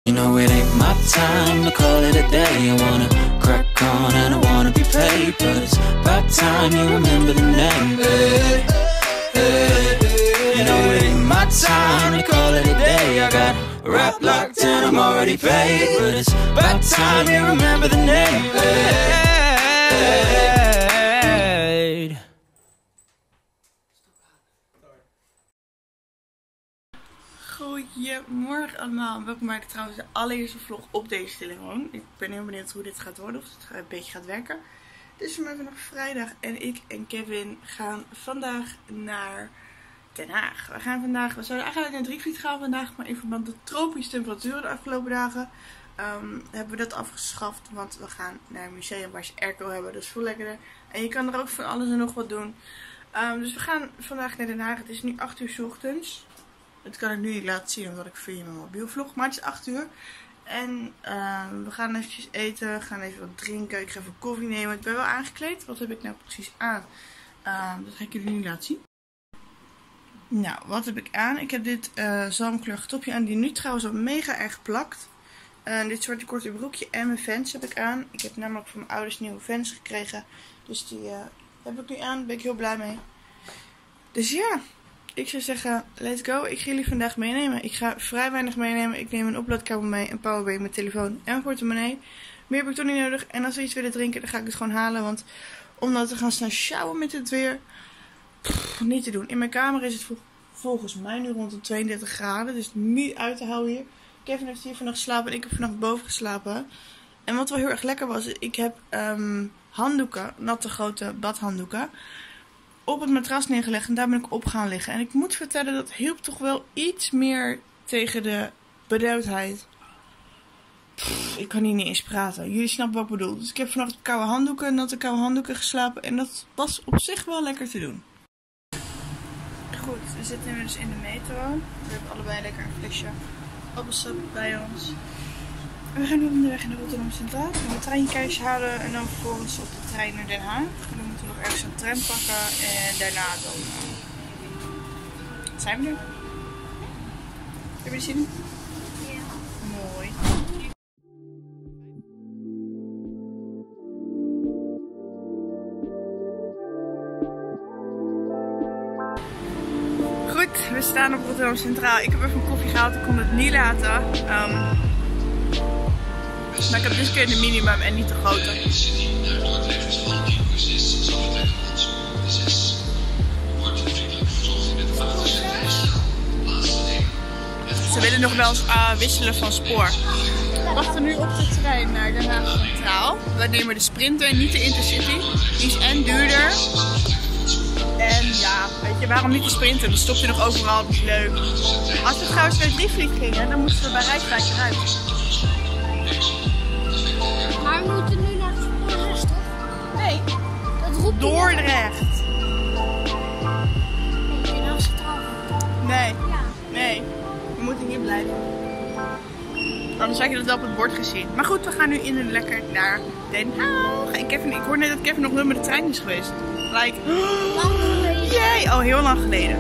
You know it ain't my time to call it a day. I wanna crack on and I wanna be paid, but it's about time you remember the name. Hey, hey, hey. You know it ain't my time to call it a day. I got rap locked and I'm already paid, but it's about time you remember the name. Hey, hey. Goedemorgen allemaal, welkom bij trouwens de allereerste vlog op deze telefoon. Ik ben heel benieuwd hoe dit gaat worden, of het een beetje gaat werken. Het is vandaag vrijdag en ik en Kevin gaan vandaag naar Den Haag. We zouden eigenlijk naar Drievliet gaan vandaag, maar in verband met de tropische temperaturen de afgelopen dagen hebben we dat afgeschaft. Want we gaan naar een museum waar ze airco hebben, dat is veel lekkerder. En je kan er ook van alles en nog wat doen. Dus we gaan vandaag naar Den Haag. Het is nu 8 uur 's ochtends. Dat kan ik nu niet laten zien omdat ik via mijn mobiel vlog. Maar het is 8 uur. En we gaan eventjes eten. We gaan even wat drinken. Ik ga even koffie nemen. Ik ben wel aangekleed. Wat heb ik nou precies aan? Dat ga ik jullie nu laten zien. Nou, wat heb ik aan? Ik heb dit zalmkleurig topje aan. Die nu trouwens al mega erg plakt. Dit zwarte korte broekje en mijn Vans heb ik aan. Ik heb namelijk van mijn ouders nieuwe Vans gekregen. Dus die heb ik nu aan. Daar ben ik heel blij mee. Dus ja. Ik zou zeggen, let's go. Ik ga jullie vandaag meenemen. Ik ga vrij weinig meenemen. Ik neem een oplaadkabel mee, een powerbank, mijn telefoon en mijn portemonnee. Meer heb ik toch niet nodig. En als we iets willen drinken, dan ga ik het gewoon halen. Want om nou te gaan staan sjouwen met het weer, niet te doen. In mijn kamer is het volgens mij nu rond de 32 graden. Dus niet uit te houden hier. Kevin heeft hier vannacht geslapen en ik heb vannacht boven geslapen. En wat wel heel erg lekker was, ik heb handdoeken, natte grote badhanddoeken, op het matras neergelegd en daar ben ik op gaan liggen. En ik moet vertellen, dat hielp toch wel iets meer tegen de benauwdheid. Ik kan hier niet eens praten. Jullie snappen wat ik bedoel. Dus ik heb vannacht natte koude handdoeken geslapen. En dat was op zich wel lekker te doen. Goed, we zitten nu dus in de metro. We hebben allebei lekker een flesje appelsap bij ons. En we gaan nu onderweg naar Rotterdam Centraal. We gaan een treinkaartje halen en dan vervolgens op de trein naar Den Haag. En dan moeten we nog ergens een tram pakken en daarna dan zijn we er. Heb je er zin in? Ja. Mooi. Goed, we staan op Rotterdam Centraal. Ik heb even een koffie gehaald, ik kon het niet laten. Maar ik heb dus een keer de minimum en niet de grote. Ze willen nog wel eens wisselen van spoor. We wachten nu op de trein naar Den Haag Centraal. We nemen de Sprinter, niet de Intercity. Die is en duurder. En ja, weet je, waarom niet de Sprinter? Dan stop je nog overal, dat is leuk. Als we trouwens naar Drievliet gingen, dan moesten we bij Rijswijk eruit. Maar we moeten nu naar Dordrecht, toch? Nee, dat roept Dordrecht. Nee, naar Centraal. Nee, Ja. nee, we moeten hier blijven. Anders had je dat wel op het bord gezien. Maar goed, we gaan nu in en lekker naar Den Haag. En ik hoor net dat Kevin nog nooit met de trein is geweest. Like, Lang geleden. jee, al heel lang geleden.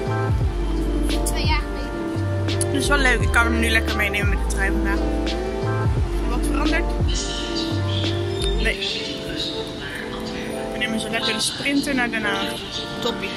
2 jaar geleden. Dus wel leuk, ik kan hem nu lekker meenemen met de trein vandaag. Wat veranderd? Nee. We nemen zo lekker de Sprinter naar Den Haag. Toppie.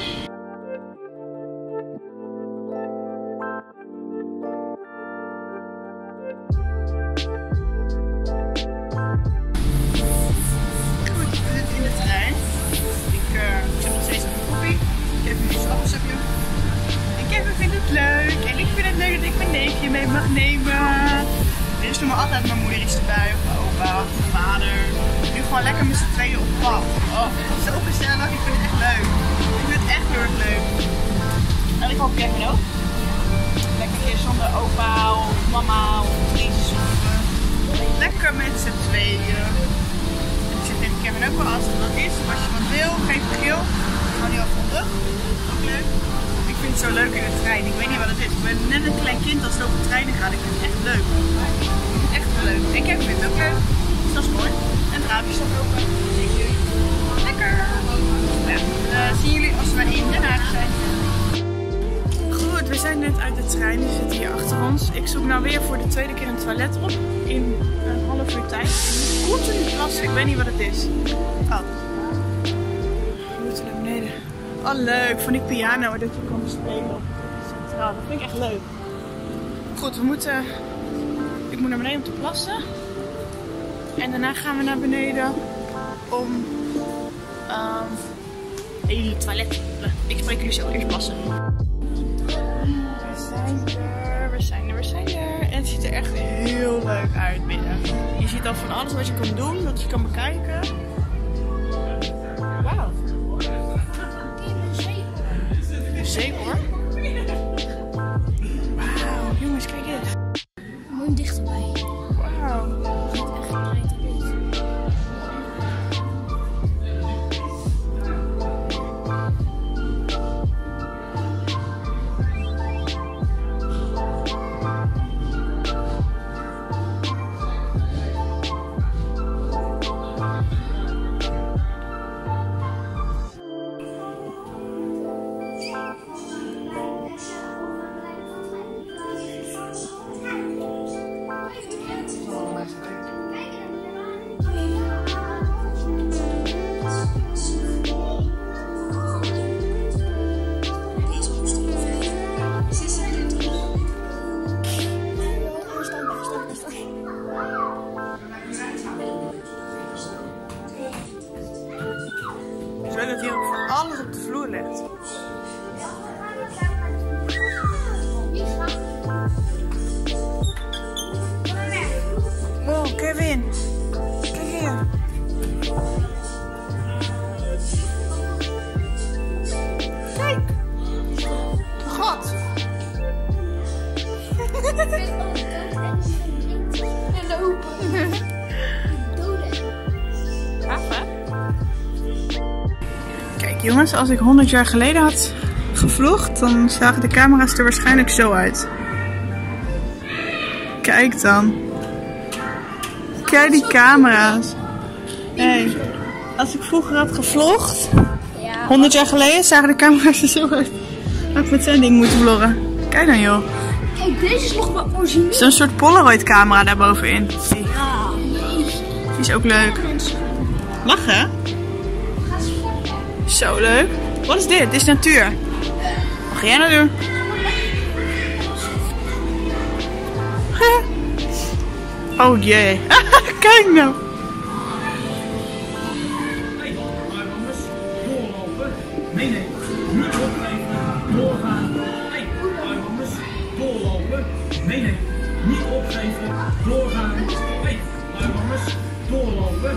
Goed, we zitten in de trein. Ik zit nog steeds op een koffie. Ik heb nu een appelsapje. En Kevin vindt het leuk. En ik vind het leuk dat ik mijn neefje mee mag nemen. Dus doen we altijd mijn moeder is erbij, of mijn opa, of mijn vader. Nu gewoon lekker met z'n tweeën op pad. Oh, zo gezellig. Ik vind het echt leuk. Ik vind het echt heel erg leuk. En ik hoop Kevin ook. Lekker hier zonder opa of mama of vriendjes. Lekker met z'n tweeën. Ik zeg tegen Kevin ook wel, als het wat is, als je wat wil, geen verschil. Gewoon heel grondig. Ook leuk. Ik vind het zo leuk in de trein. Ik weet niet wat het is. Ik ben net een klein kind als het over treinen gaat. Ik vind het echt leuk. Ik vind het echt leuk. En Kevin vindt het ook leuk. Dus dat is mooi. En het raampje staat open. Lekker. Ja, zien jullie als we in Den Haag zijn. Goed, we zijn net uit de trein, die zit hier achter ons. Ik zoek nou weer voor de tweede keer een toilet op in een half uur tijd. Ik moet continu plassen, ik weet niet wat het is. Oh. We moeten naar beneden. Oh leuk, van die piano dat je kan spelen op centraal. Dat vind ik echt leuk. Goed, ik moet naar beneden om te plassen. En daarna gaan we naar beneden om hele toilet. Ik spreek jullie zo, eerst plassen. We zijn er. En het ziet er echt heel leuk uit binnen. Je ziet al van alles wat je kan doen, wat je kan bekijken. Wauw. Een zeehoor. Wauw, jongens, kijk eens. Moet dichterbij. Wauw. Het ziet echt breed uit. Ik weet dat hier ook van alles op de vloer ligt. Wow, Kevin. Kijk hier. Kijk. God. En lopen. Gaaf, hè? Kijk jongens, als ik 100 jaar geleden had gevlogd, dan zagen de camera's er waarschijnlijk zo uit. Kijk dan. Kijk die camera's. Hey, als ik vroeger had gevlogd, 100 jaar geleden, zagen de camera's er zo uit. Had ik met zo'n ding moeten vloggen. Kijk dan joh. Kijk, deze is nog wel origineel. Zo'n soort Polaroid camera daarbovenin. Die is ook leuk. Lachen? Zo leuk. Wat is dit? Dit is natuur. Wat ga jij nou doen? Oh jee. Kijk nou. Nee, niet opgeven, doorgaan. Hey, jongens, doorlopen. Nee, niet opgeven, doorgaan. Hey, jongens, doorlopen.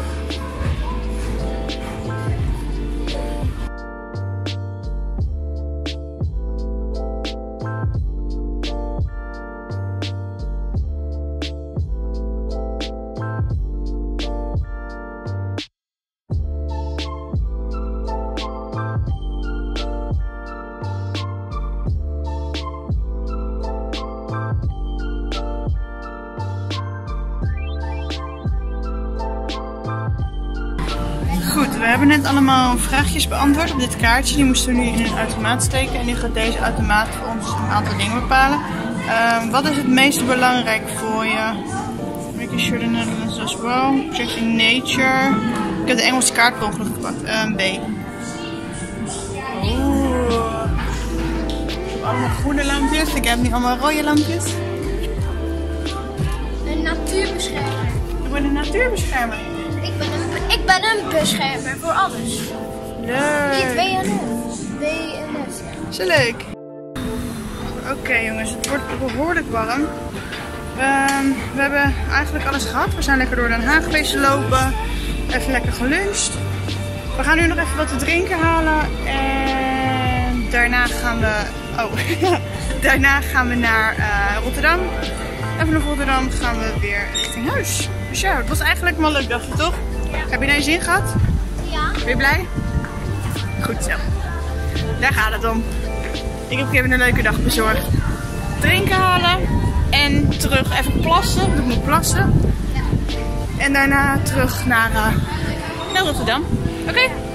Goed, we hebben net allemaal vraagjes beantwoord op dit kaartje. Die moesten we nu in een automaat steken. En nu gaat deze automaat voor ons een aantal dingen bepalen. Wat is het meest belangrijk voor je? Making sure the Netherlands as well. Protecting nature. Ik heb de Engelse kaart per ongeluk gepakt. B. Oeh. Ik heb allemaal groene lampjes. Ik heb nu allemaal rode lampjes. Een natuurbeschermer. Ik ben een natuurbeschermer. Ik ben een beschermer voor alles. Leuk. Niet WNF. Zo leuk. Oké jongens, het wordt behoorlijk warm. We hebben eigenlijk alles gehad. We zijn lekker door Den Haag geweest lopen. Even lekker geluncht. We gaan nu nog even wat te drinken halen. En daarna gaan we... daarna gaan we naar Rotterdam. En vanaf Rotterdam gaan we weer richting huis. Dus ja, het was eigenlijk wel een leuk dagje, toch? Ja. Heb je naar je zin gehad? Ja. Ben je blij? Goed zo. Daar gaat het om. Ik heb even een leuke dag bezorgd. Drinken halen en terug even plassen. Want ik moet plassen. Ja. En daarna terug naar Rotterdam. Oké.